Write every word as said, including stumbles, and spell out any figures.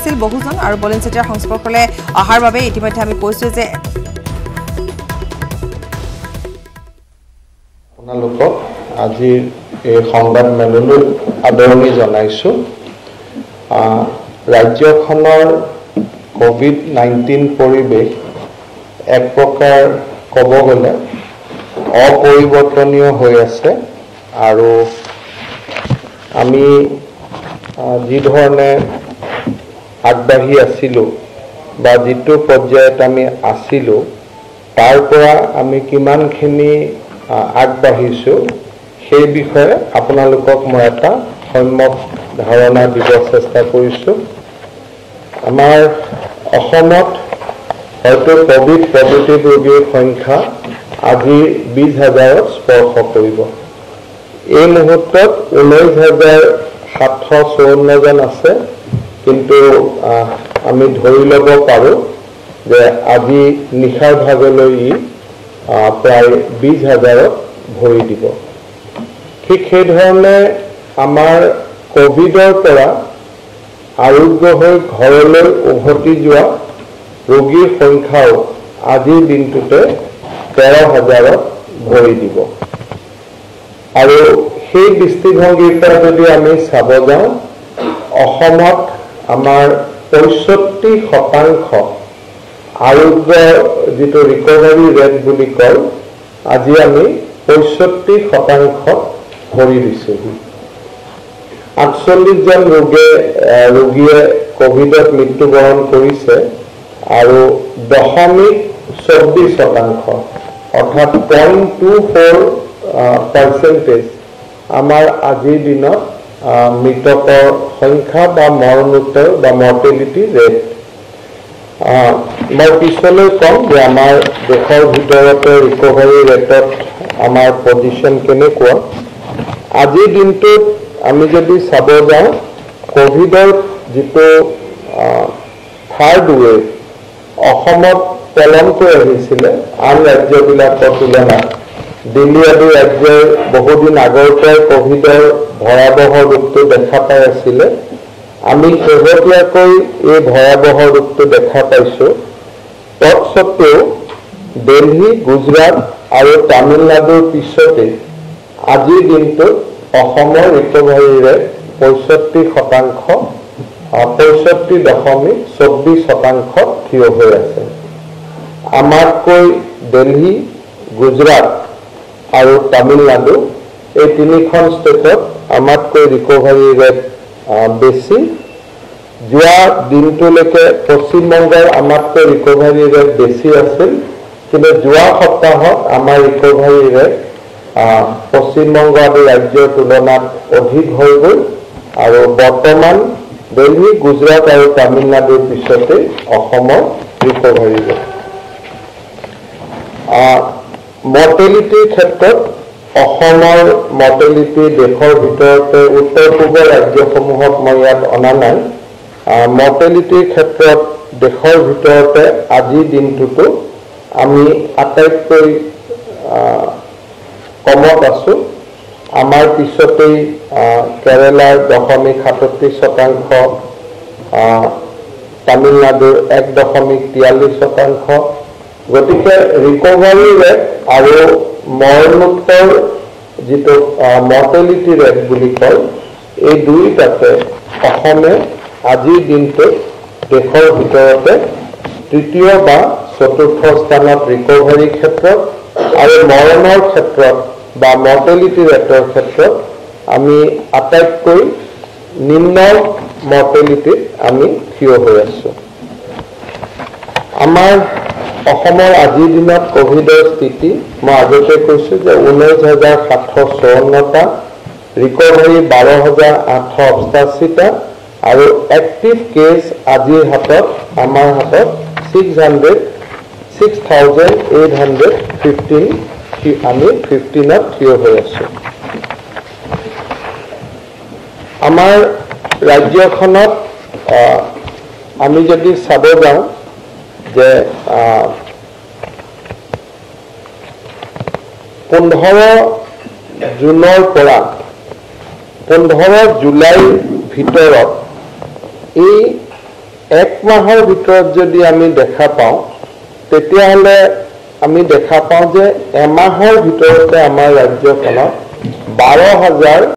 বহুজন আৰু বলিন চেতিয়াৰ সংস্পৰ্শলৈ অহাৰ বাবে ইতিমধ্যে আমি কৈছো যে আপোনালোকক আজি এই সংবাদ মেললৈ আদৰণি জনাইছো ৰাজ্যখনৰ কোভিড নাইনটিন পৰিৱেশ এক প্ৰকাৰ ক'ব গ'লে অপৰিৱৰ্তনীয় হৈ আছে আৰু আমি যি ধৰণে আগবাঢ়ি আছিলোঁ বা যিটো পৰ্যায়ত আমি আছিলোঁ তাৰ পৰা আমি কিমানখিনি আগবাঢ়িছোঁ সেই বিষয়ে আপোনালোকক মই এটা সম্যক ধাৰণা দিব চেষ্টা কৰিছোঁ আমাৰ অসমত হয়তো কোভিড পজিটিভ ৰোগীৰ সংখ্যা আজি বিশ হাজাৰত স্পৰ্শ কৰিব এই মুহূৰ্তত ঊনৈছ হাজাৰ সাতশ চৌৱন্নজন আছে কিন্তু আমি ধৰি ল'ব পাৰোঁ যে আজি নিশাৰ ভাগলৈ ই প্ৰায় বিশ হাজাৰত ভৰি দিব ঠিক সেইধৰণে আমাৰ কোভিডৰ পৰা আৰোগ্য হৈ ঘৰলৈ উভতি যোৱা ৰোগীৰ সংখ্যাও আজিৰ দিনটোতে তেৰ হাজাৰত ভৰি দিব আৰু সেই দৃষ্টিভংগীৰ পৰা যদি আমি চাব যাওঁ অসমত আমাৰ পঁয়ষষ্ঠি শতাংশ আৰোগ্য যিটো ৰিকভাৰী ৰেট বুলি কয় আজি আমি পঁয়ষষ্ঠি শতাংশ ভৰি দিছোঁহি আঠচল্লিছজন ৰোগে ৰোগীয়ে কোভিডত মৃত্যুবৰণ কৰিছে আৰু দশমিক চৌব্বিছ শতাংশ অৰ্থাৎ পইণ্ট টু ফ'ৰ পাৰ্চেণ্টেজ আমাৰ আজিৰ দিনত মৃতকৰ সংখ্যা বা মৰণোত্তৰ বা মৰ্টেলিটি ৰেট মই পিছলৈ ক'ম যে আমাৰ দেশৰ ভিতৰতে ৰিকভাৰী ৰেটত আমাৰ পজিশ্যন কেনেকুৱা আজিৰ দিনটোত আমি যদি চাব যাওঁ কোভিডৰ যিটো থাৰ্ড ৱেভ অসমত পলমকৈ আহিছিলে আন ৰাজ্যবিলাকৰ তুলনাত দিল্লী আদি ৰাজ্যৰ বহুদিন আগৰ পৰাই কোভিডৰ ভয়াৱহ ৰূপটো দেখা পাই আছিলে আমি শেহতীয়াকৈ এই ভয়াৱহ ৰূপটো দেখা পাইছোঁ তৎসত্ত্বেও দিল্লী গুজৰাট আৰু তামিলনাডুৰ পিছতে আজিৰ দিনটোত অসমৰ ৰিকভাৰী ৰেট পঁয়ষষ্ঠি শতাংশ পঁয়ষষ্ঠি দশমিক চৌব্বিছ শতাংশ থিয় হৈ আছে আমাতকৈ দিল্লী গুজৰাট আৰু তামিলনাডু এই তিনিখন ষ্টেটত আমাতকৈ ৰিকভাৰী ৰেট বেছি যোৱা দিনটোলৈকে পশ্চিমবংগৰ আমাতকৈ ৰিকভাৰী ৰেট বেছি আছিল কিন্তু যোৱা সপ্তাহত আমাৰ ৰিকভাৰী ৰেট পশ্চিমবংগ আদি ৰাজ্যৰ তুলনাত অধিক হৈ গ'ল আৰু বৰ্তমান দিল্লী গুজৰাট আৰু তামিলনাডুৰ পিছতে অসমৰ ৰিকভাৰী ৰেট মৰ্টেলিটিৰ ক্ষেত্ৰত অসমৰ মৰ্টেলিটি দেশৰ ভিতৰতে উত্তৰ পূবৰ ৰাজ্যসমূহত মই ইয়াত অনা নাই মৰ্টেলিটিৰ ক্ষেত্ৰত দেশৰ ভিতৰতে আজিৰ দিনটোতো আমি আটাইতকৈ কমত আছোঁ আমাৰ পিছতেই কেৰেলাৰ দশমিক সাতত্ৰিছ শতাংশ তামিলনাডুৰ এক দশমিক তিয়াল্লিছ শতাংশ গতিকে ৰিকভাৰী ৰেট আৰু মৰণোত্তৰ যিটো মৰ্টেলিটি ৰেট বুলি কয় এই দুয়োটাতে অসমে আজিৰ দিনটোত দেশৰ ভিতৰতে তৃতীয় বা চতুৰ্থ স্থানত ৰিকভাৰী ক্ষেত্ৰত আৰু মৰণৰ ক্ষেত্ৰত বা মৰ্টেলিটি ৰেটৰ ক্ষেত্ৰত আমি আটাইতকৈ নিম্ন মৰ্টেলিটিত আমি থিয় হৈ আছোঁ আমাৰ অসমৰ আজিৰ দিনত কোভিডৰ স্থিতি মই আগতে কৈছোঁ যে ঊনৈছ হাজাৰ সাতশ চৌৱন্নটা ৰিকভাৰী বাৰ হাজাৰ আঠশ অষ্টাশীটা আৰু এক্টিভ কেছ আজিৰ হাতত আমাৰ হাতত six hundred six thousand eight hundred fifteen আমি ফিফটিনত থিয় হৈ আছোঁ আমাৰ ৰাজ্যখনত আমি যদি চাব যাওঁ যে পোন্ধৰ জুনৰ পৰা পোন্ধৰ জুলাইৰ ভিতৰত এই এক মাহৰ ভিতৰত যদি আমি দেখা পাওঁ তেতিয়াহ'লে আমি দেখা পাওঁ যে এমাহৰ ভিতৰতে আমাৰ ৰাজ্যখনত বাৰ হাজাৰ